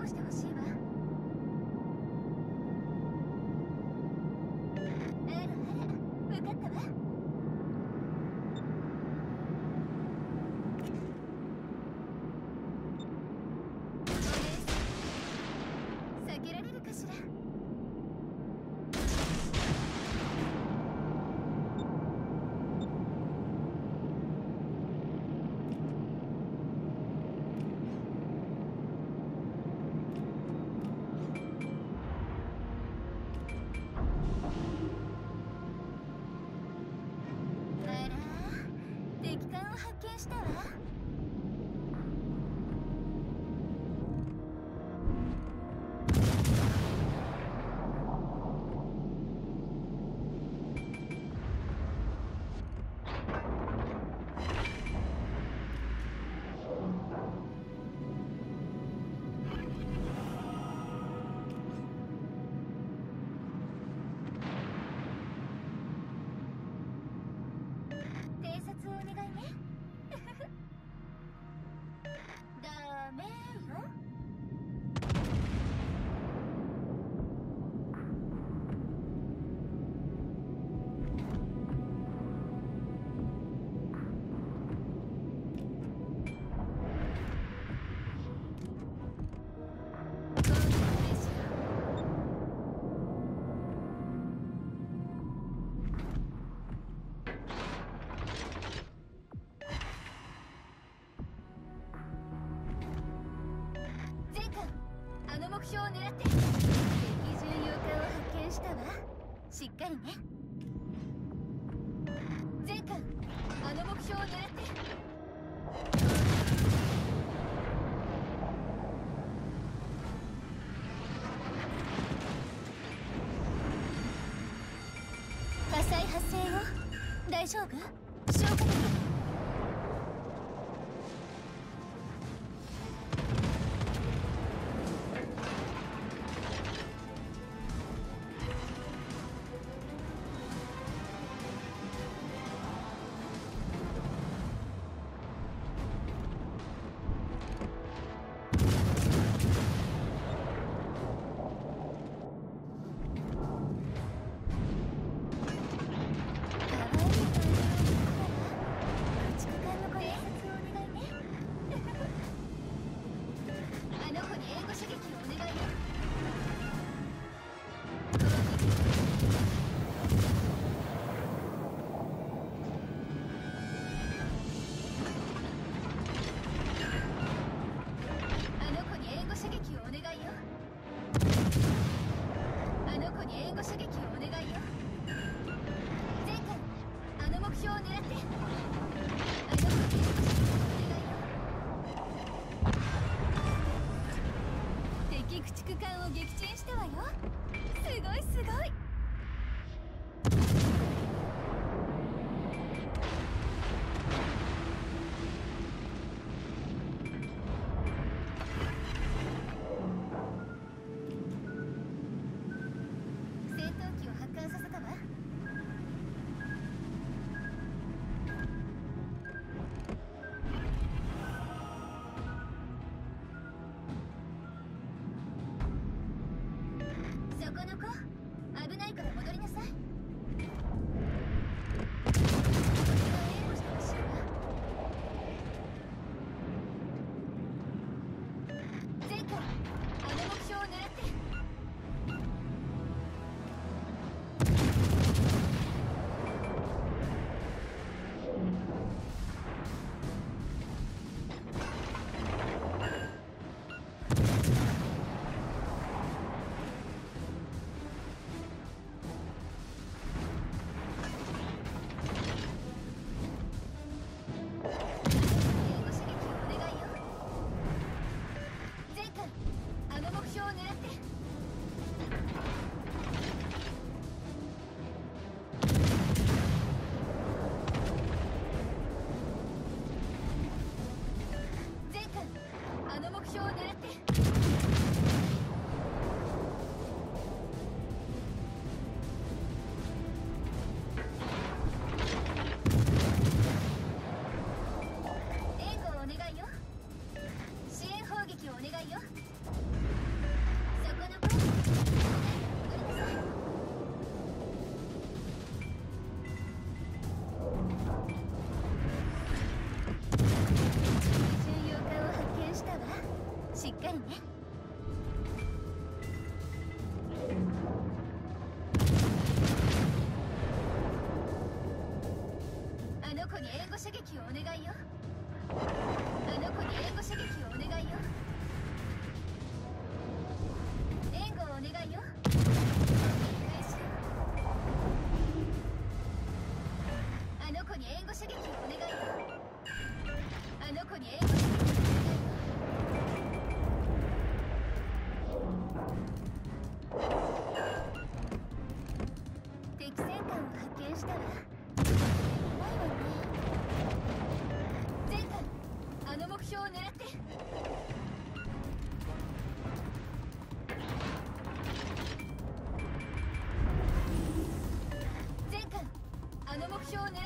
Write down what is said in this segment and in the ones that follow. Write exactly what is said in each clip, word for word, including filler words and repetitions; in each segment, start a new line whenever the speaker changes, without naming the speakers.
護してほしいわ。あらあら、分かったわ。避けられるかしら。敵艦を発見したわ。偵察をお願いね。ダメよ。あの目標を狙って。敵巡洋艦を発見したわ。しっかりね。全艦あの目標を狙って。火災発生よ。大丈夫？消火器。敵駆逐艦を撃沈したわよ。すごいすごい。戦闘機を発艦させたわ。そこの子、危ないから戻りなさい。前回あの目標を狙って。 護射撃をお願いよ。あの子に援護射撃をお願いよ。援護をお願いよ。返しよ。あの子に援護射撃をお願いよ。あの子に援護射撃をお願いよ。敵戦艦を発見したわ。ないわね。前艦、あの目標を狙って。前艦、あの目標を狙って。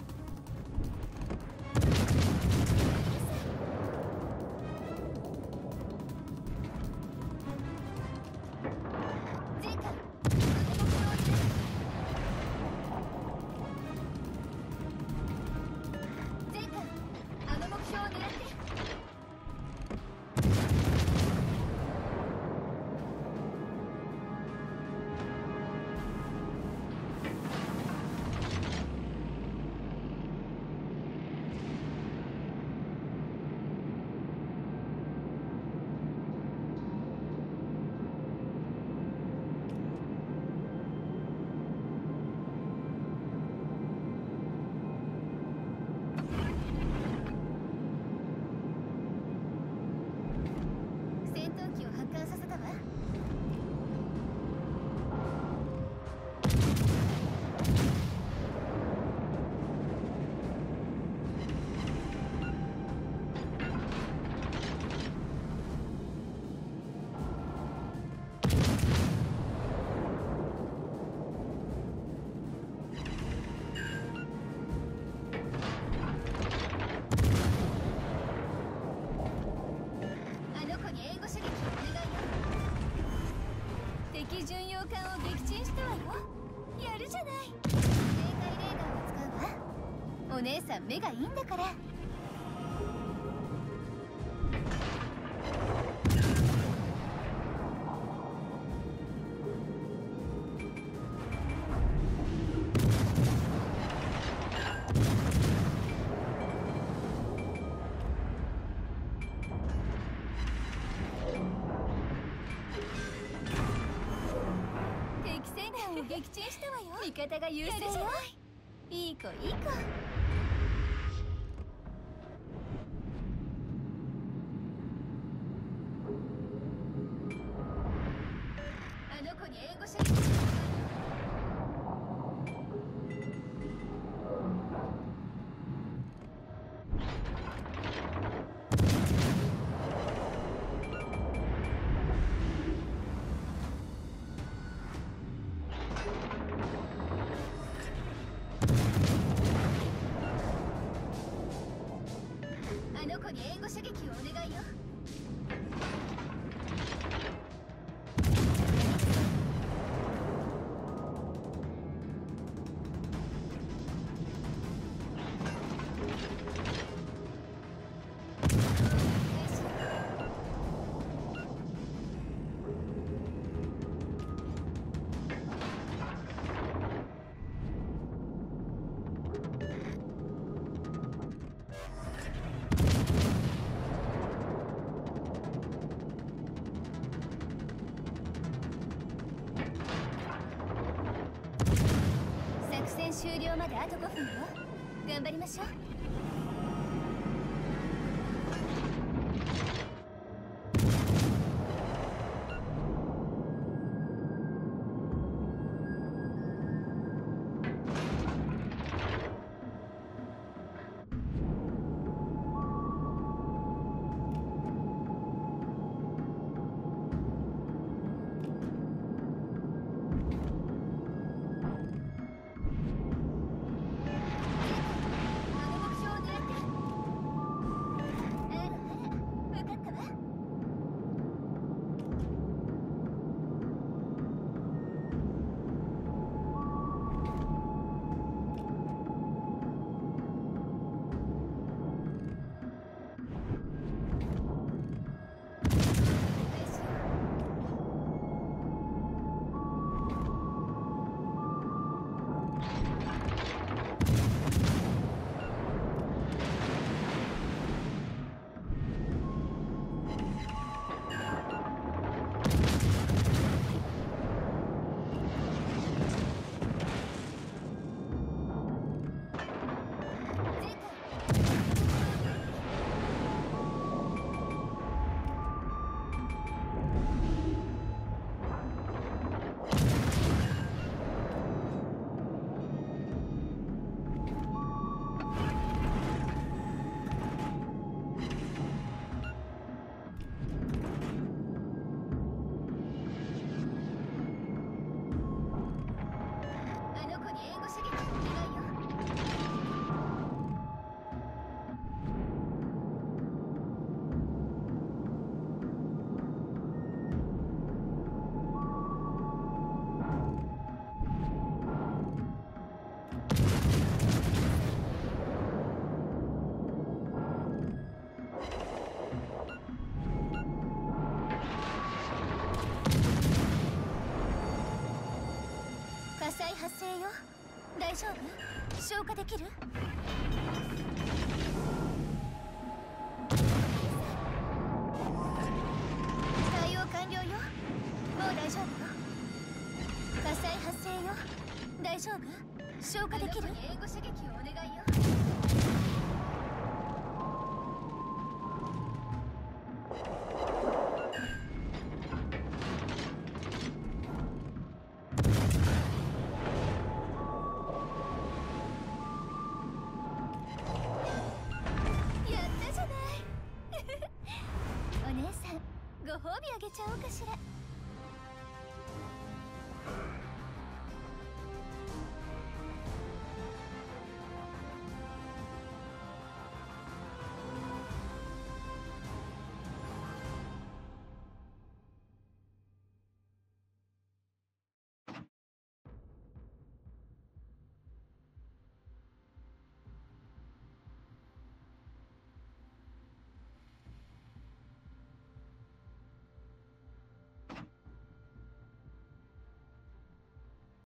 敵巡洋艦を撃沈したわよ。やるじゃない。警戒レーダーを使うわ。お姉さん目がいいんだから。撃沈したわよ。味方が優勢じゃない。いい子いい子。あの子に援護射撃。あの子に援護射撃をお願いよ。終了まであとごふんよ。頑張りましょう。あの目火災発生よ。大丈夫？消化できる？対応完了よ。もう大丈夫よ。火災発生よ。大丈夫？消化できる？援護射撃をお願いよ。お姉さん、ご褒美あげちゃおうかしら。